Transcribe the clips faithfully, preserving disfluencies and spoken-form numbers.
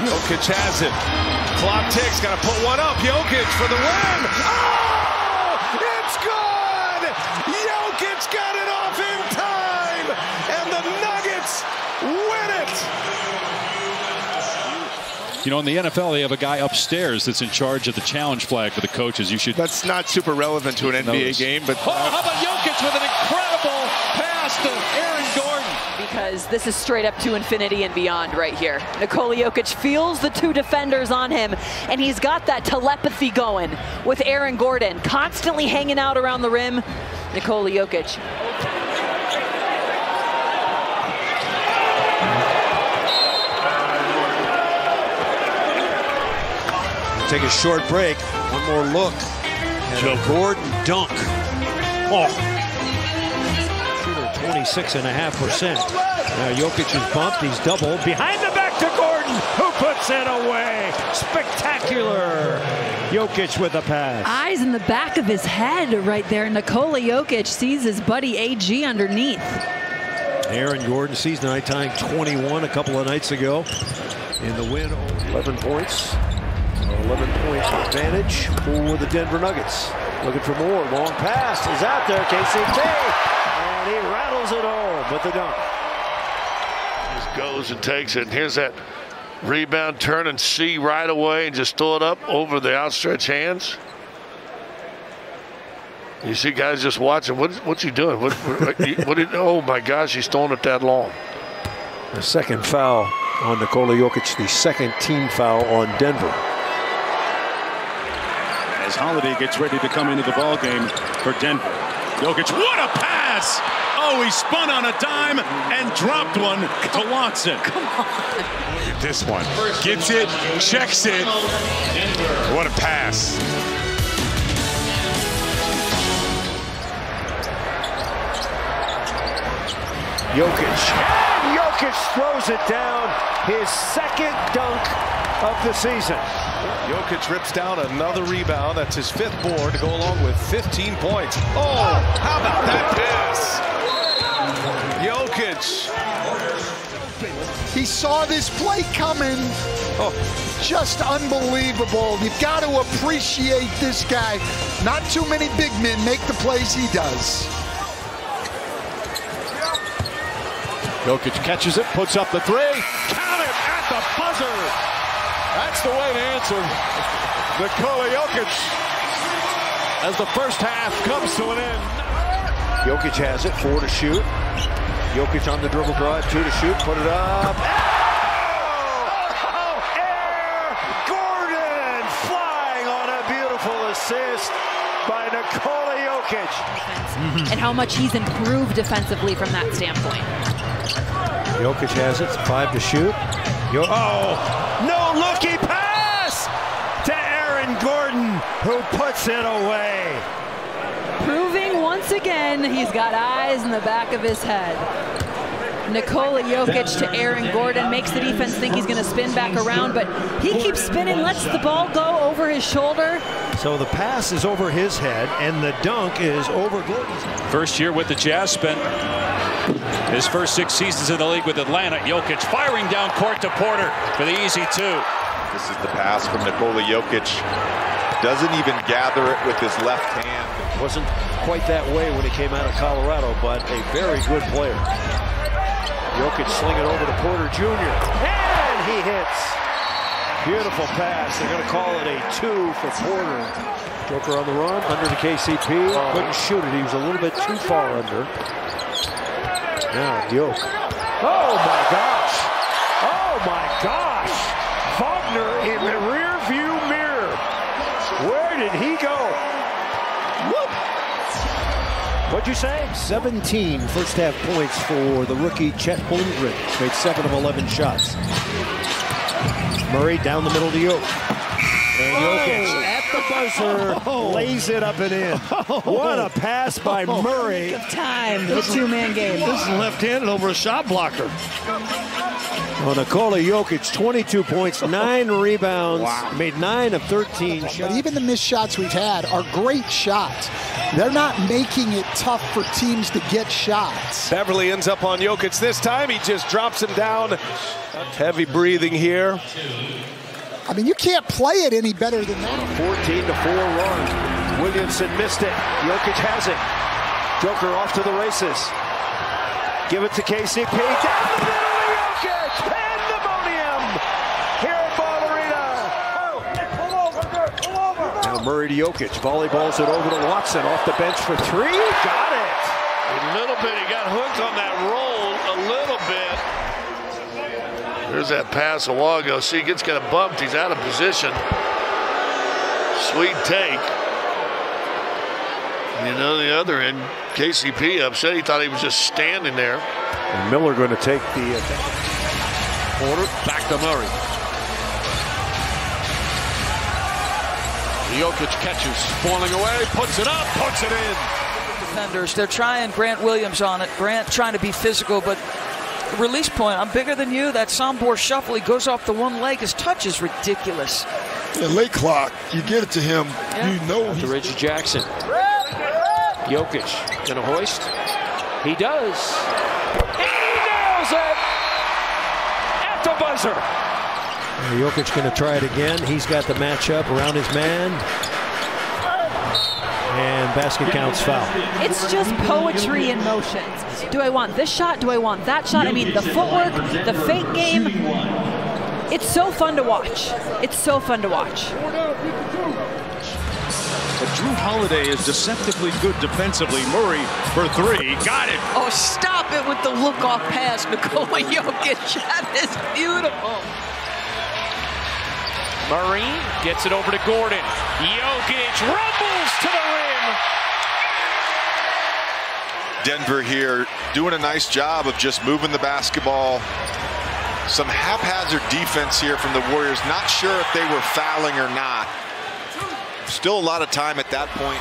Jokic has it. Clock ticks. Got to put one up. Jokic for the win. Oh! It's good! Jokic got it off in time, and the Nuggets win it. You know, in the N F L, they have a guy upstairs that's in charge of the challenge flag for the coaches. You should. That's not super relevant to an N B A notice. game, but oh, how about Jokic with an incredible pass to Aaron Gordon? Because this is straight up to infinity and beyond right here. Nikola Jokic feels the two defenders on him, and he's got that telepathy going with Aaron Gordon constantly hanging out around the rim. Nikola Jokic. Take a short break. One more look. And a Gordon dunk. Oh. Shooter twenty-six point five percent. Now Jokic is bumped. He's doubled. Behind the back to Gordon, who puts it away. Spectacular. Jokic with a pass. Eyes in the back of his head right there. Nikola Jokic sees his buddy A G underneath. Aaron Gordon sees night tying twenty-one a couple of nights ago in the win. eleven points. eleven point advantage for the Denver Nuggets. Looking for more. Long pass is out there. K C P. And he rattles it home with the dunk. Just goes and takes it. And here's that rebound, turn and see right away and just throw it up over the outstretched hands. You see guys just watching. What, what's he doing? What, what, what did, oh my gosh, he's throwing it that long. The second foul on Nikola Jokic, the second team foul on Denver. As Holiday gets ready to come into the ball game for Denver. Jokic, what a pass! Oh, he spun on a dime and dropped one to Watson. Come on. Look at this one. Gets it, checks it. What a pass. Jokic. And Jokic throws it down. His second dunk of the season. Jokic rips down another rebound. That's his fifth board to go along with fifteen points. Oh, how about that pass? Jokic. He saw this play coming. Oh, just unbelievable. You've got to appreciate this guy. Not too many big men make the plays he does. Jokic catches it, puts up the three. Count it at the buzzer. That's the way to answer Nikola Jokic as the first half comes to an end. Jokic has it, four to shoot. Jokic on the dribble drive, two to shoot, put it up. Oh! Air Gordon flying on a beautiful assist by Nikola Jokic. And how much he's improved defensively from that standpoint. Jokic has it, five to shoot. Yo oh, no looky pass to Aaron Gordon, who puts it away. Proving once again he's got eyes in the back of his head. Nikola Jokic to Aaron Gordon makes the defense think he's going to spin back around, but he keeps spinning, lets the ball go over his shoulder. So the pass is over his head, and the dunk is over Gordon's head. First year with the Jazz, spent his first six seasons in the league with Atlanta. Jokic firing down court to Porter for the easy two. This is the pass from Nikola Jokic. Doesn't even gather it with his left hand. Wasn't quite that way when he came out of Colorado, but a very good player. Jokic slinging over to Porter Junior And he hits. Beautiful pass. They're going to call it a two for Porter. Joker on the run, under to K C P. Oh. Couldn't shoot it. He was a little bit too far under. Now, Jokic. Oh, my gosh. Oh, my gosh. Wagner in the rear view mirror. Where did he go? Whoop. What'd you say? seventeen first half points for the rookie Chet Holmgren. Made seven of eleven shots. Murray down the middle to Jokic. And Jokic oh. at the buzzer oh. lays it up and in. Oh. What a pass by oh. Murray. Of time, the two-man game. This is left-handed over a shot blocker. Well, Nikola Jokic, twenty-two points, nine rebounds, Wow. made nine of thirteen shots. But even the missed shots we've had are great shots. They're not making it tough for teams to get shots. Beverly ends up on Jokic this time. He just drops him down. Heavy breathing here. I mean, you can't play it any better than that. fourteen to four run. Williamson missed it. Jokic has it. Joker off to the races. Give it to K C P. Down the middle of Jokic. Pandemonium here at Ball Arena. Now Murray to Jokic. Volleyballs it over to Watson. Off the bench for three. Got it. A little bit. He got hooked on that roll a little bit. There's that pass a while ago. See, he gets kind of bumped. He's out of position. Sweet take. You know, the other end, K C P upset. He thought he was just standing there. And Miller going to take the uh, Order back to Murray. Jokic catches, falling away, puts it up, puts it in. Defenders, they're trying Grant Williams on it. Grant trying to be physical, but the release point, I'm bigger than you. That Sombor shuffle, he goes off the one leg. His touch is ridiculous. The late clock, you get it to him, Yeah. you know. to Reggie Jackson. Jokic gonna hoist. He does. And he nails it at the buzzer. Jokic gonna try it again. He's got the matchup around his man. And basket counts foul. It's just poetry in motions. Do I want this shot? Do I want that shot? I mean, the footwork, the fake game. It's so fun to watch. It's so fun to watch. But Drew Holiday is deceptively good defensively. Murray for three. Got it. Oh, stop it with the look-off pass, Nikola Jokic. That is beautiful. Murray gets it over to Gordon. Jokic rumbles to the rim. Denver here doing a nice job of just moving the basketball. Some haphazard defense here from the Warriors. Not sure if they were fouling or not. Still a lot of time at that point.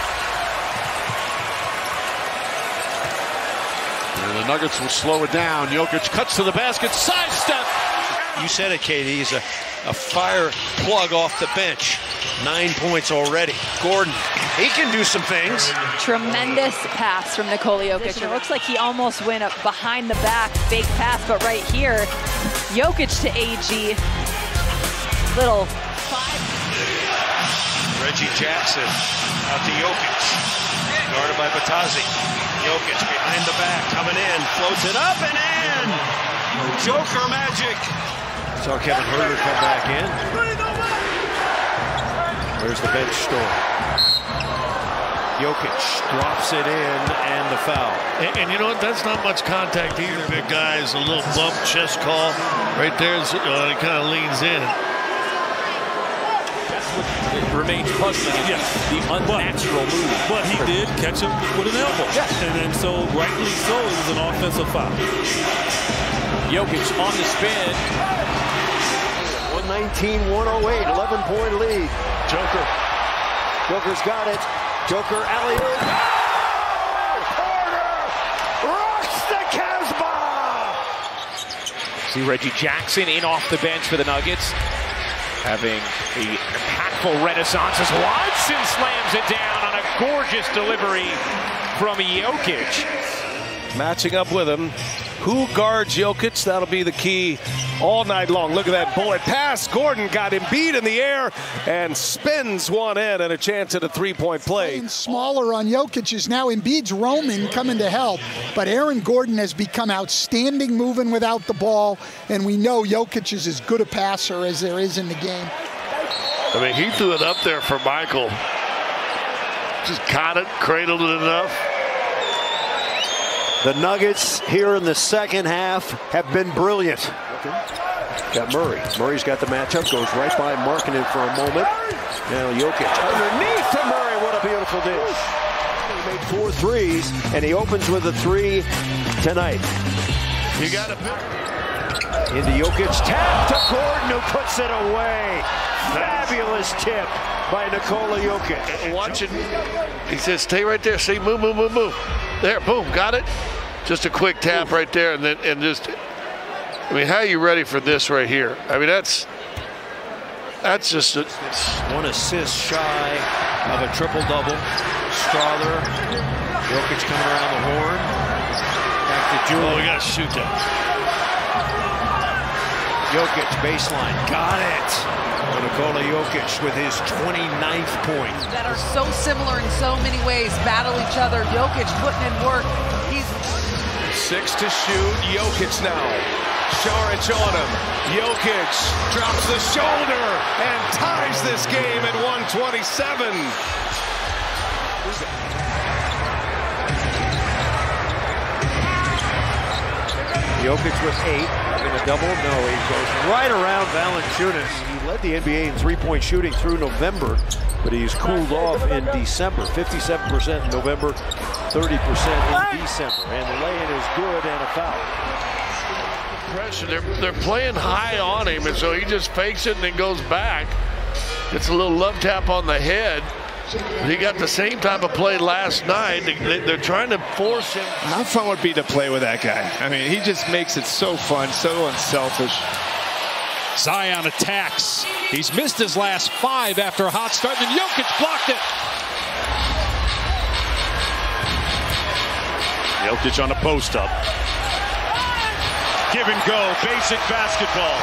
And the Nuggets will slow it down. Jokic cuts to the basket, sidestep. You said it, Katie. He's a, a fire plug off the bench. Nine points already. Gordon, he can do some things. Tremendous pass from Nikola Jokic. It looks like he almost went up behind the back, fake pass, but right here, Jokic to A G. Little five. Reggie Jackson out to Jokic. Guarded by Batazzi. Jokic behind the back, coming in, floats it up and in. Joker magic. Saw Kevin Huerter come back in. There's the bench store. Jokic drops it in and the foul. And, and you know what? That's not much contact either. Big guy is a little bump chest call. Right there, uh, he kind of leans in. It remains puzzling. Yes. The unnatural but, move. But he did catch him with an elbow. Yes. And then so, rightly so, it was an offensive foul. Jokic on the spin. one nineteen one oh eight, eleven point lead. Joker. Joker's got it. Joker alley-oop. Porter rocks the Casbah. See Reggie Jackson in off the bench for the Nuggets. Having the impactful renaissance as Watson slams it down on a gorgeous delivery from Jokic. Matching up with him. Who guards Jokic? That'll be the key all night long. Look at that bullet pass. Gordon got Embiid in the air and spins one in and a chance at a three-point play. Playing smaller on Jokic is now Embiid's roaming, coming to help. But Aaron Gordon has become outstanding moving without the ball, and we know Jokic is as good a passer as there is in the game. I mean, he threw it up there for Michael. Just caught it, cradled it enough. The Nuggets here in the second half have been brilliant. Got Murray. Murray's got the matchup, goes right by Markkanen for a moment. Now Jokic underneath to Murray. What a beautiful dish. He made four threes, and he opens with a three tonight. You got to pick. Into Jokic, tap to Gordon, who puts it away. Fabulous tip by Nikola Jokic. Watch it. He says, stay right there. See, move, move, move, move. There, boom, got it. Just a quick tap right there, and then and just I mean, how are you ready for this right here? I mean, that's that's just a, one assist shy of a triple-double. Strother, Jokic coming around the horn. Back to Julian. Oh, we got to shoot that. Jokic baseline, got it. Nikola Jokic with his twenty-ninth point. That are so similar in so many ways, battle each other. Jokic putting in work. He's six to shoot. Jokic now. Šarić on him. Jokic drops the shoulder and ties this game at one twenty-seven. Jokic with eight. Going to double? No, he goes right around Valanciunas. He led the N B A in three-point shooting through November, but he's cooled off in December. fifty-seven percent in November, thirty percent in December. And the lay-in is good and a foul. Pressure. They're, they're playing high on him, and so he just fakes it and then goes back. Gets a little love tap on the head. He got the same type of play last night. They, they're trying to force him. How fun would it be to play with that guy? I mean, he just makes it so fun, so unselfish. Zion attacks. He's missed his last five after a hot start, and Jokic blocked it. Jokic on the post up. Give and go, basic basketball.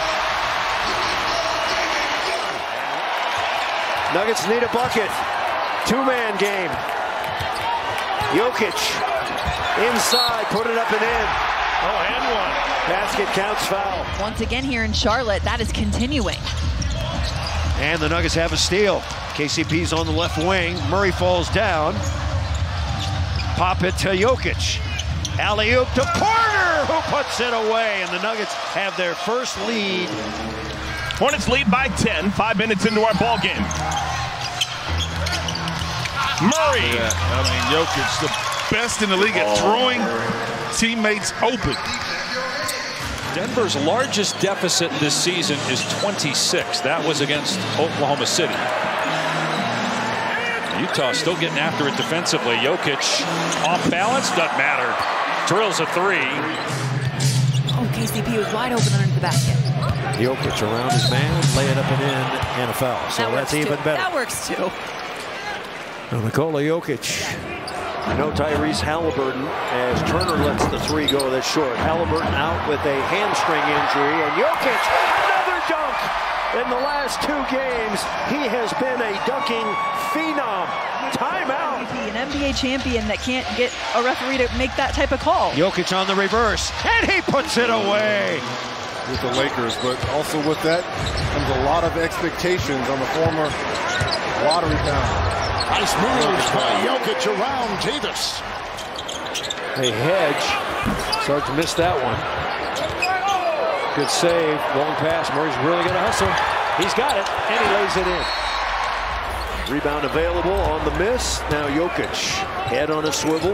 Nuggets need a bucket. Two-man game. Jokic inside, put it up and in. Oh, and one. Basket counts foul. Once again here in Charlotte, that is continuing. And the Nuggets have a steal. K C P's on the left wing. Murray falls down. Pop it to Jokic. Alley-oop to Porter, who puts it away. And the Nuggets have their first lead. Hornets lead by ten, five minutes into our ball game. Murray. Yeah, I mean, Jokic, the best in the league at throwing teammates open. Denver's largest deficit this season is twenty-six. That was against Oklahoma City. Utah still getting after it defensively. Jokic off balance, doesn't matter. Drills a three. Oh, K C P was wide open under the basket. Jokic around his man, lay it up and in, and a foul. So that that's even too. better. That works too. Now Nikola Jokic. No Tyrese Halliburton as Turner lets the three go that's short. Halliburton out with a hamstring injury, and Jokic, another dunk! In the last two games, he has been a dunking phenom. Timeout. An N B A champion that can't get a referee to make that type of call. Jokic on the reverse, and he puts it away. With the Lakers, but also with that comes a lot of expectations on the former lottery bound. Nice moves by Jokic around Davis. A hedge. Sarge missed that one. Good save. Long pass. Murray's really going to hustle. He's got it, and he lays it in. Rebound available on the miss. Now Jokic. Head on a swivel.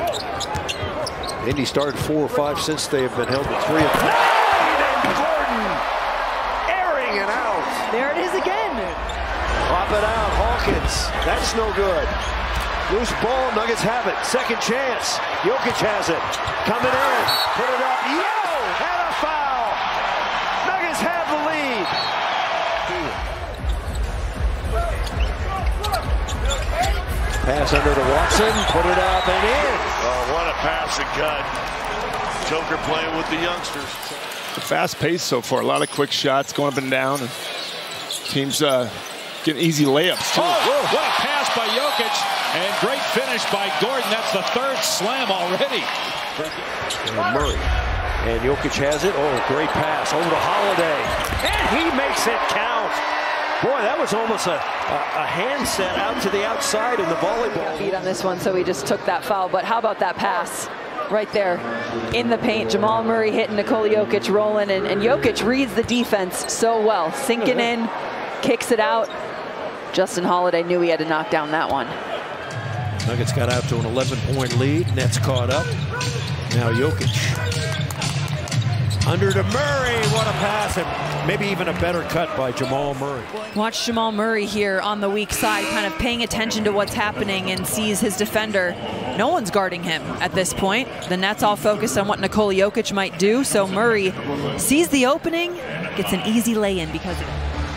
Indy started four or five since they have been held to three. Gordon airing it out. There it is again. Pop it out, Hawkins. That's no good. Loose ball, Nuggets have it. Second chance. Jokic has it. Coming in. Put it up. Yo! And a foul. Nuggets have the lead. Pass under to Watson. Put it up and in. Oh, what a passing cut. Joker playing with the youngsters. Fast pace so far. A lot of quick shots going up and down. And teams uh, getting easy layups, too. Oh, what a pass by Jokic. And great finish by Gordon. That's the third slam already. And Murray. And Jokic has it. Oh, great pass over to Holiday. And he makes it count. Boy, that was almost a, a, a hand set out to the outside in the volleyball. Beat on this one, so he just took that foul. But how about that pass? Right there in the paint. Jamal Murray hitting Nikola Jokic rolling, and, and Jokic reads the defense so well. Sinking in, kicks it out. Justin Holiday knew he had to knock down that one. Nuggets got out to an eleven point lead. Nets caught up. Now Jokic. Under to Murray, what a pass, and maybe even a better cut by Jamal Murray. Watch Jamal Murray here on the weak side, kind of paying attention to what's happening, and sees his defender. No one's guarding him at this point. The net's all focused on what Nikola Jokic might do, so Murray sees the opening, gets an easy lay-in because of it.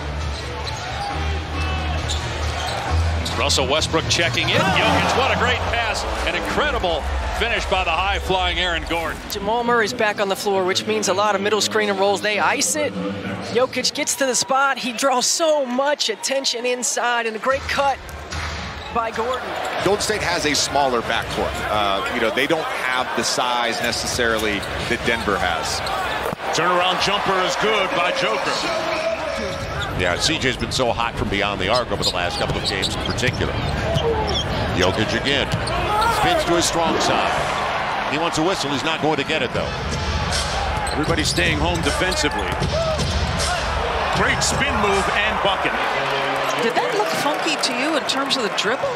Russell Westbrook checking in. Jokic, what a great pass. An incredible finish by the high-flying Aaron Gordon. Jamal Murray's back on the floor, which means a lot of middle screen and rolls. They ice it. Jokic gets to the spot. He draws so much attention inside, and a great cut by Gordon. Golden State has a smaller backcourt. Uh, you know, they don't have the size necessarily that Denver has. Turnaround jumper is good by Joker. Yeah, C J's been so hot from beyond the arc over the last couple of games in particular. Jokic again. Spins to his strong side. He wants a whistle. He's not going to get it, though. Everybody staying home defensively. Great spin move and bucket. Did that look funky to you in terms of the dribble?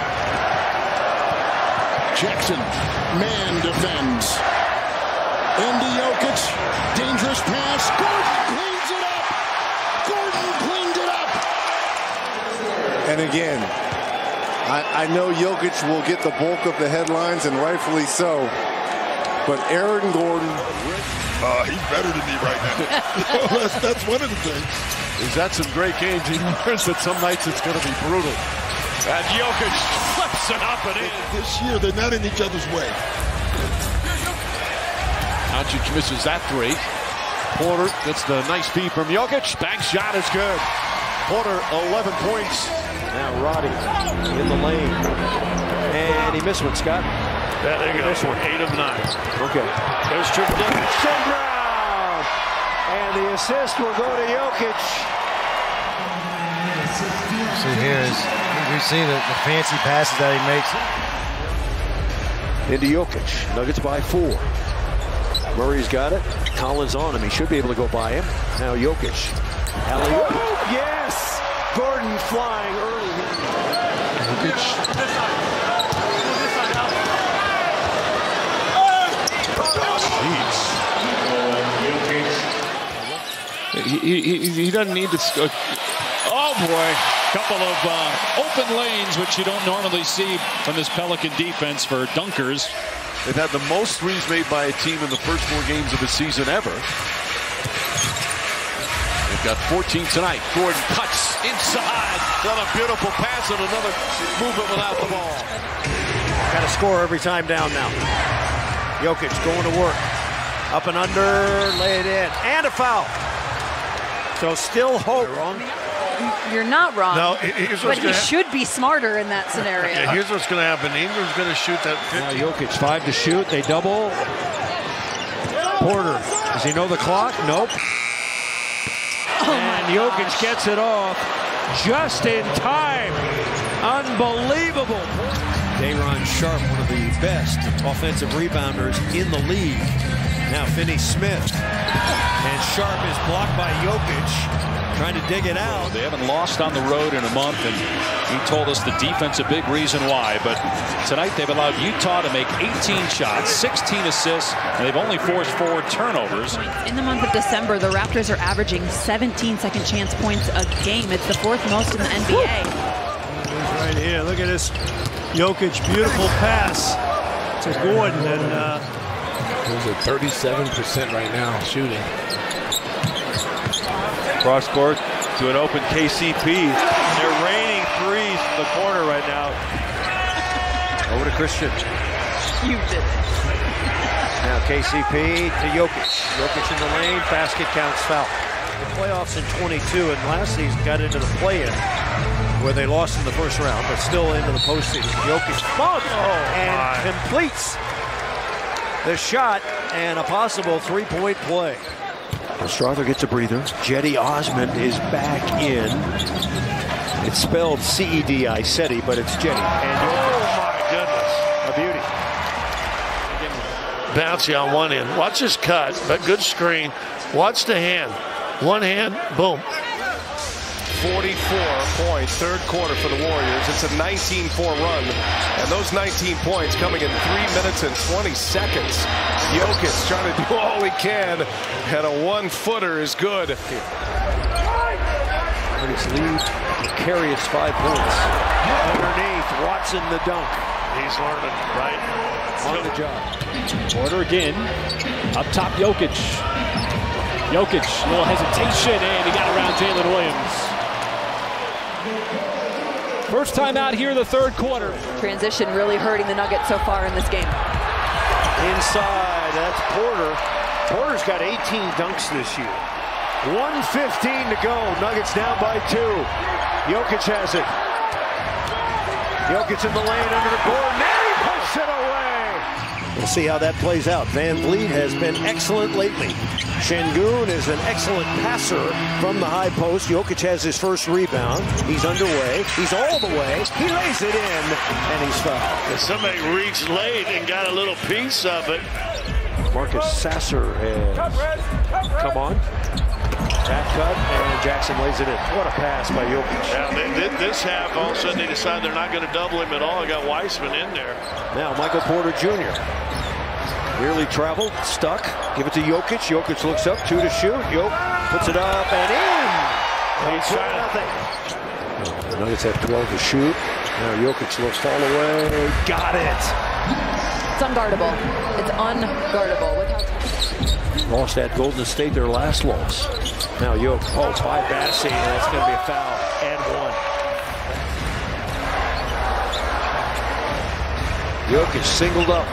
Jackson, man defends. Into Jokic. Dangerous pass. Gordon cleans it up. Gordon cleaned it up. And again, I, I know Jokic will get the bulk of the headlines, and rightfully so. But Aaron Gordon, uh, he's better than me right now. that's, that's one of the things. He's had some great games. He learns that some nights it's going to be brutal. And Jokic flips it up and in. This year, they're not in each other's way. Jokic misses that three. Porter gets the nice feed from Jokic. Bank shot is good. Porter, eleven points. Now Roddy in the lane. And he missed one, Scott. Yeah, there you go. One. Eight of nine. Okay. There's Triple Brown. And the assist will go to Jokic. See here is we see the, the fancy passes that he makes. Into Jokic. Nuggets by four. Murray's got it. Collins on him. He should be able to go by him. Now Jokic. Alley-oop. Yes! Gordon flying early. Jokic. He, he, he doesn't need to. Uh, oh boy, couple of uh, open lanes, which you don't normally see from this Pelican defense for dunkers. They've had the most threes made by a team in the first four games of the season ever. They've got fourteen tonight. Gordon cuts inside. Got a beautiful pass and another movement without the ball. Got to score every time down now. Jokic going to work. Up and under, lay it in. And a foul. So still hope. Wrong? You're not wrong. No, here's but he should be smarter in that scenario. Yeah, here's what's going to happen. Ingram's going to shoot that fifty. Now Jokic, five to shoot. They double. Porter, does he know the clock? Nope. Oh and Jokic gets it off just in time. Unbelievable. Day'Ron Sharpe, one of the best offensive rebounders in the league. Now Finney-Smith. And Sharpe is blocked by Jokic, trying to dig it out. They haven't lost on the road in a month, and he told us the defense a big reason why. But tonight they've allowed Utah to make eighteen shots, sixteen assists, and they've only forced four turnovers. In the month of December, the Raptors are averaging seventeen second chance points a game. It's the fourth most in the N B A. He's right here. Look at this Jokic, beautiful pass to Gordon. And uh, There's a thirty-seven percent right now shooting. Cross court to an open K C P. They're raining threes from the corner right now. Over to Christian. You did it. Now K C P to Jokic. Jokic in the lane. Basket counts foul. The playoffs in twenty-two, and last season got into the play-in where they lost in the first round, but still into the postseason. Jokic oh, and my. completes the shot and a possible three-point play. Strother gets a breather. Jetty Osmond is back in. It's spelled C E D I, SETI, but it's Jetty. And oh my goodness, a beauty. Bouncy on one end. Watch his cut, but good screen. Watch the hand. One hand, boom. forty-four point third quarter for the Warriors. It's a nineteen four run, and those nineteen points coming in three minutes and twenty seconds. Jokic trying to do all he can, and a one-footer is good. Nuggets lead, precarious five points. Underneath, Watson the dunk. He's learning, right? On the job. Porter again. Up top, Jokic. Jokic, a little hesitation, and he got around Jalen Williams. First time out here in the third quarter. Transition really hurting the Nuggets so far in this game. Inside, that's Porter. Porter's got eighteen dunks this year. one fifteen to go. Nuggets down by two. Jokic has it. Jokic in the lane under the board. Now he puts it away. We'll see how that plays out. Van Vliet has been excellent lately. Şengün is an excellent passer from the high post. Jokic has his first rebound. He's underway. He's all the way. He lays it in, and he's fouled. And somebody reached late and got a little piece of it. Marcus Sasser has come on. Back cut, and Jackson lays it in. What a pass by Jokic. Now, they, this half, all of a sudden, they decide they're not going to double him at all. They got Weissman in there. Now, Michael Porter Junior Nearly traveled, stuck. Give it to Jokic. Jokic looks up, two to shoot. Jokic puts it up and in. He's trying nothing. The Nuggets have twelve to shoot. Now Jokic looks fall away. Got it. It's unguardable. It's unguardable. Look how lost at Golden State their last loss. Now Jokic, oh, by Bassi, and that's going to be a foul. And one. Jokic singled up.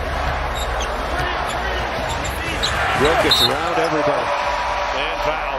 Jokic around everybody. And foul.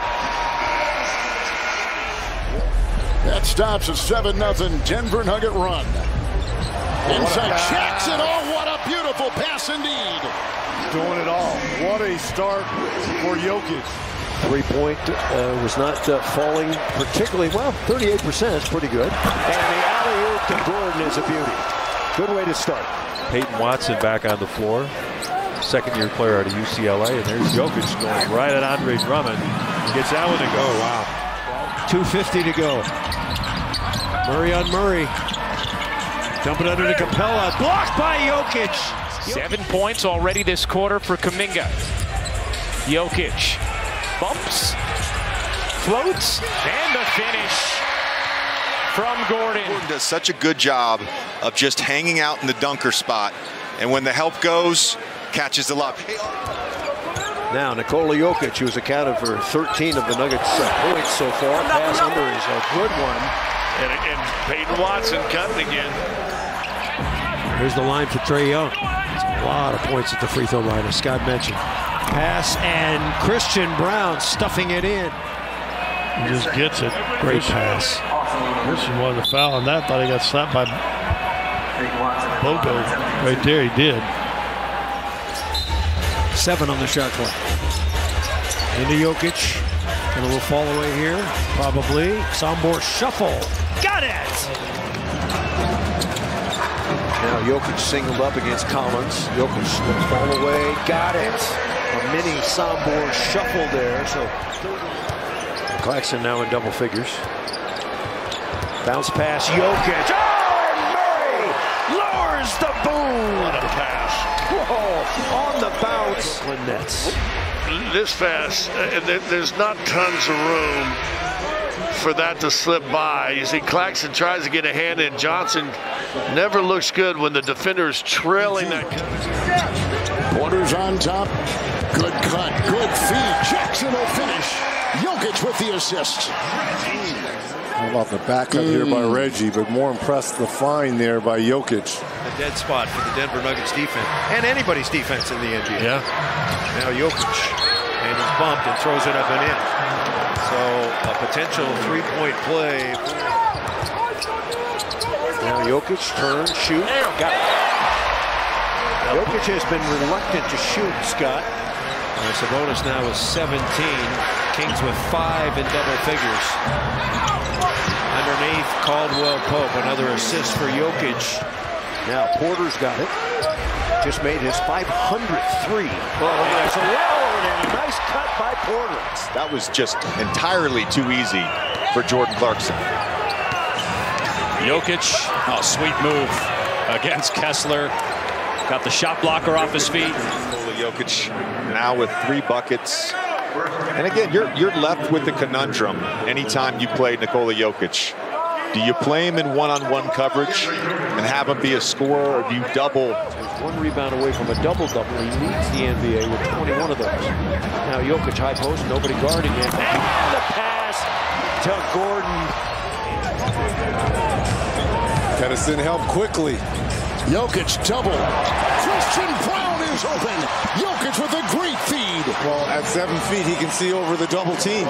That stops a seven nothing Denver Nugget run. Inside Jackson. Oh, what a beautiful pass indeed. Doing it all. What a start for Jokic. Three-point uh, was not uh, falling particularly well. thirty-eight percent is pretty good. And the alley-oop to Gordon is a beauty. Good way to start. Peyton Watson back on the floor. Second-year player out of U C L A. And there's Jokic going right at Andre Drummond. He gets that one to go. Oh, wow. two fifty to go. Murray on Murray. Dumping under to Capella. Blocked by Jokic. Seven points already this quarter for Kuminga. Jokic bumps, floats, and the finish from Gordon. Gordon does such a good job of just hanging out in the dunker spot, and when the help goes, catches the lob. Now Nikola Jokic, who's accounted for thirteen of the Nuggets uh, points so far. Pass under is a good one. And, and Peyton Watson cutting again. Here's the line for Trae Young. A lot of points at the free throw line, as Scott mentioned. Pass, and Christian Brown stuffing it in. He just gets it. Great pass. Christian wanted to foul on that. Thought he got slapped by Bogo. Right there, he did. Seven on the shot clock. Into Jokic. And a little fall away here, probably. Sambor shuffle. Got it! Now Jokic singled up against Collins. Jokic will fall away. Got it. A mini Sambor shuffle there. So Claxton now in double figures. Bounce pass. Jokic. Oh, Murray lowers the boom. What a pass. Whoa, on the bounce. Brooklyn Nets. This fast, uh, there's not tons of room for that to slip by. You see Claxton tries to get a hand in. Johnson never looks good when the defender is trailing that. Porter's on top. Good cut. Good feed. Jackson will finish. Jokic with the assist. How about the backup mm. here by Reggie, but more impressed the find there by Jokic. A dead spot for the Denver Nuggets defense, and anybody's defense in the N B A. Yeah. Now Jokic, and he's bumped and throws it up and in. So a potential three-point play. Now Jokic turns, shoot, got it. Jokic has been reluctant to shoot, Scott. And Sabonis now is seventeen. Kings with five in double figures. Underneath, Caldwell Pope, another assist for Jokic. Now Porter's got it. Just made his five hundredth three. Oh, nice. And a nice Nice cut by Porter. That was just entirely too easy for Jordan Clarkson. Jokic, oh, sweet move against Kessler. Got the shot blocker off his feet. Nikola Jokic now with three buckets. And again, you're you're left with the conundrum anytime you play Nikola Jokic. Do you play him in one-on-one coverage and have him be a scorer, or do you double? He's one rebound away from a double-double. He leads the N B A with twenty-one of those. Now Jokic high post, nobody guarding him. And the pass to Gordon. Got to send help quickly. Jokic double. Christian Brown is open. Jokic with a great feed. Well, at seven feet, he can see over the double team.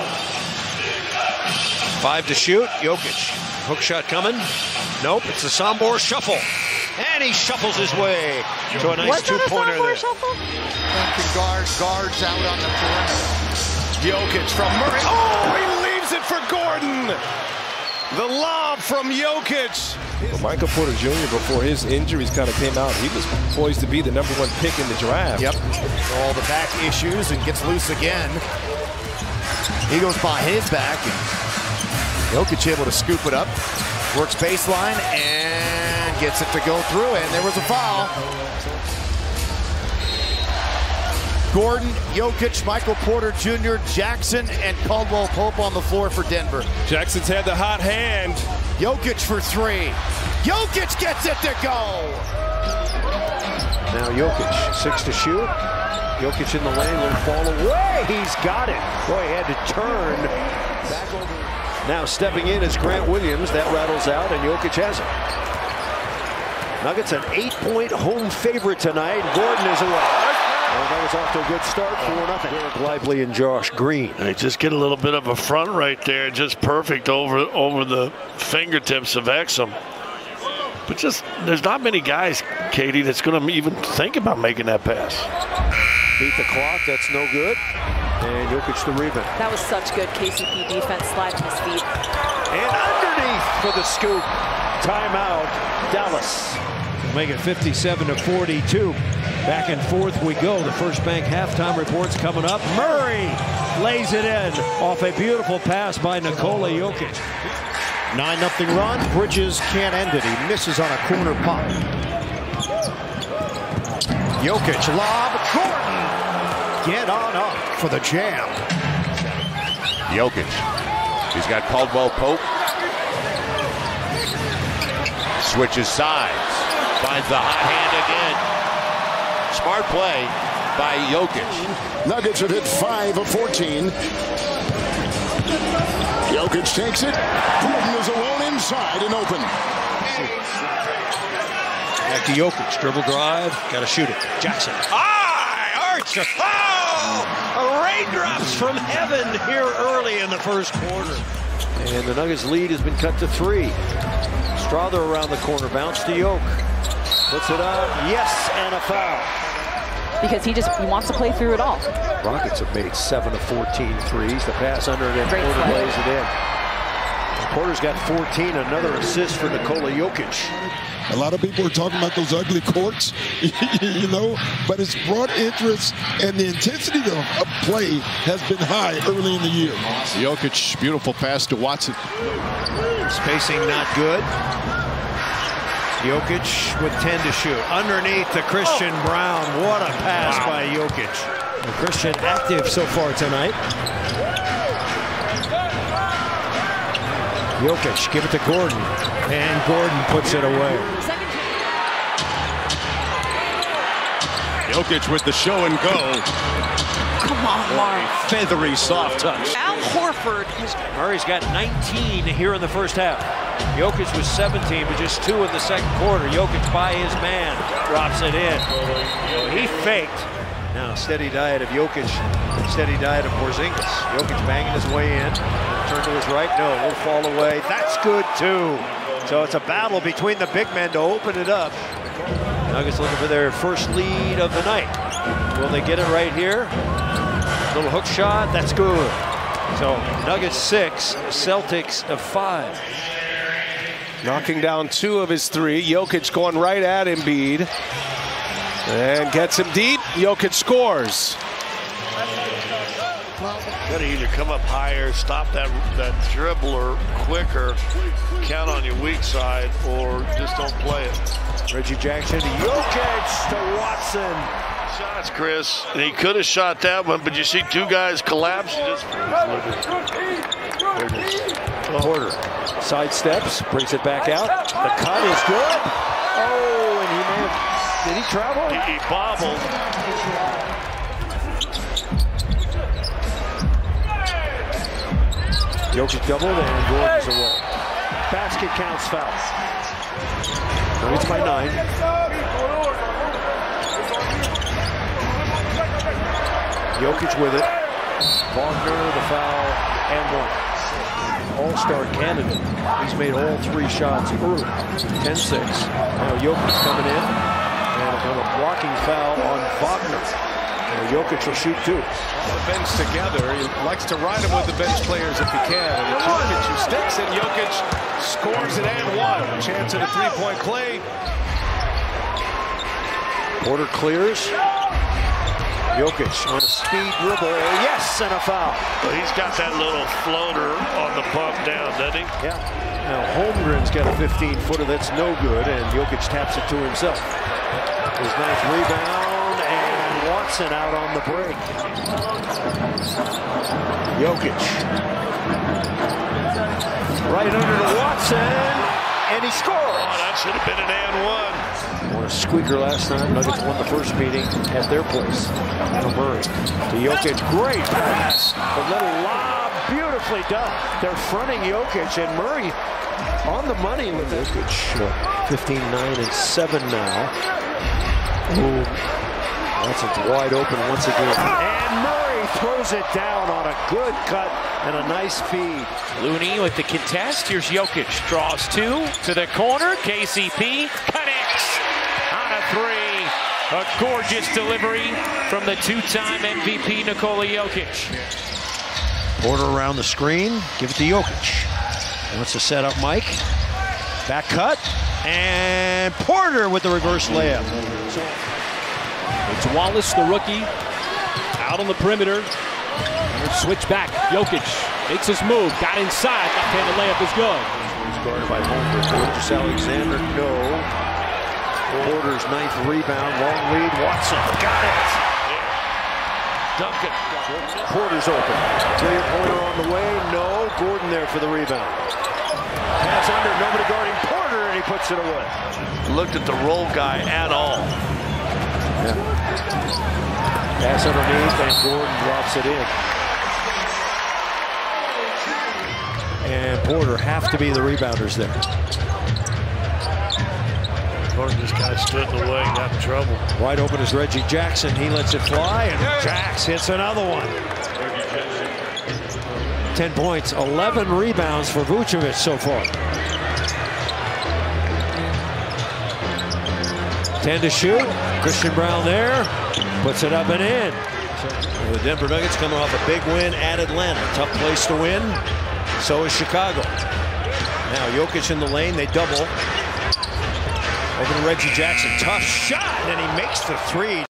Five to shoot. Jokic. Hook shot coming. Nope, it's a Sombor shuffle. And he shuffles his way to a nice two-pointer there. Duncan guards, guards out on the perimeter. Jokic from Murray. Oh, he leaves it for Gordon. The lob from Jokic. Well, Michael Porter Junior, before his injuries kind of came out, he was poised to be the number one pick in the draft. Yep. All the back issues and gets loose again. He goes behind his back, and Jokic able to scoop it up. Works baseline and gets it to go through, and there was a foul. Gordon, Jokic, Michael Porter Junior, Jackson, and Caldwell Pope on the floor for Denver. Jackson's had the hot hand. Jokic for three. Jokic gets it to go. Now Jokic, six to shoot. Jokic in the lane will fall away. He's got it. Boy, he had to turn back over. Now stepping in is Grant Williams. That rattles out, and Jokic has it. Nuggets an eight-point home favorite tonight. Gordon is away. Well, that was off to a good start, four nothing. Derek Lively and Josh Green. They just get a little bit of a front right there, just perfect over over the fingertips of Exum. But just, there's not many guys, Katie, that's going to even think about making that pass. Beat the clock, that's no good. And Jokic the rebound. That was such good K C P defense, sliding his feet. And underneath for the scoop. Timeout, Dallas. Make it fifty-seven to forty-two. Back and forth we go. The First Bank halftime reports coming up. Murray lays it in off a beautiful pass by Nikola Jokic. nine nothing run. Bridges can't end it. He misses on a corner pop. Jokic lob. Gordon. Get on up for the jam. Jokic. He's got Caldwell Pope. Switches sides. Finds the hot hand again. Smart play by Jokic. Nuggets have hit five of fourteen. Jokic takes it. Gordon is alone inside and open. Back to Jokic. Dribble drive. Got to shoot it. Jackson. Ah! Arch. Oh! Raindrops from heaven here early in the first quarter. And the Nuggets lead has been cut to three. Strother around the corner. Bounce to Jokic. Puts it up. Yes, and a foul. Because he just he wants to play through it all. Rockets have made seven of fourteen threes. The pass under it, and Great Porter play. lays it in. Porter's got fourteen. Another assist for Nikola Jokic. A lot of people are talking about those ugly courts, you know, but it's brought interest, and the intensity of, of play has been high early in the year. Jokic, beautiful pass to Watson. Spacing not good. Jokic with ten to shoot. Underneath to Christian oh. Brown. What a pass wow. by Jokic. And Christian active so far tonight. Jokic, give it to Gordon. And Gordon puts it away. Jokic with the show and go. Come on, Mark. Feathery soft touch. Al Horford. Has... Murray's got nineteen here in the first half. Jokic was seventeen, but just two in the second quarter. Jokic by his man. Drops it in. He faked. Now steady diet of Jokic. Steady diet of Porzingis. Jokic banging his way in. Turn to his right. No, will fall away. That's good too. So it's a battle between the big men to open it up. Nuggets looking for their first lead of the night. Will they get it right here? Little hook shot. That's good. So Nuggets six, Celtics of five. Knocking down two of his three. Jokic going right at Embiid. And gets him deep. Jokic scores. Got to either come up higher, stop that that dribbler quicker, count on your weak side, or just don't play it. Reggie Jackson to Jokic to Watson. Shots, Chris. And he could have shot that one, but you see two guys collapse. He just Porter sidesteps, brings it back out. The cut is good. Oh, and he may have. Did he travel? He, he bobbled. Jokic doubled and Gordon's away. Basket counts foul. Leads by nine. Jokic with it. Wagner, the foul, and one. All-star candidate. He's made all three shots early. ten six. Now Jokic coming in. And a blocking foul on Wagner. Now Jokic will shoot two. The bench together. He likes to ride him with the bench players if he can. And Jokic who sticks, and Jokic scores it and one. Chance at a three-point play. Porter clears. Jokic on a speed dribble. Yes, and a foul. Well, he's got that little floater on the bump down, doesn't he? Yeah. Now Holmgren's got a fifteen-footer that's no good, and Jokic taps it to himself. His nice rebound, and Watson out on the break. Jokic. Right under to Watson, and he scores. Oh, that should have been an and one. On a squeaker last night. Nuggets won the first meeting at their place. To Murray. To Jokic. Great pass. A little lob. Beautifully done. They're fronting Jokic, and Murray on the money with Jokic. fifteen nine and seven now. Ooh. Watson's wide open once again. And Murray throws it down on a good cut and a nice feed. Looney with the contest. Here's Jokic. Draws two to the corner. K C P connects on a three. A gorgeous delivery from the two-time M V P Nikola Jokic. Porter around the screen. Give it to Jokic. Wants to set up Mike. Back cut. And Porter with the reverse layup. It's Wallace, the rookie, out on the perimeter. Switch back. Jokic makes his move. Got inside. Left-handed layup is good. He's guarded by Holmgren. Georges Alexander, no. Porter's ninth rebound. Long lead. Watson got it. Duncan. Porter's open. Three-pointer on the way. No. Gordon there for the rebound. Pass under. Nobody guarding Porter, and he puts it away. Looked at the roll guy at all. Yeah. Pass underneath, and Gordon drops it in. And Porter have to be the rebounders there. Gordon just kind of stood in the way, got in trouble. Wide open is Reggie Jackson. He lets it fly, and Jax hits another one. ten points, eleven rebounds for Vucevic so far. ten to shoot. Christian Brown there. Puts it up and in. Well, the Denver Nuggets coming off a big win at Atlanta. Tough place to win. So is Chicago. Now Jokic in the lane. They double. Over to Reggie Jackson. Tough shot. And he makes the three.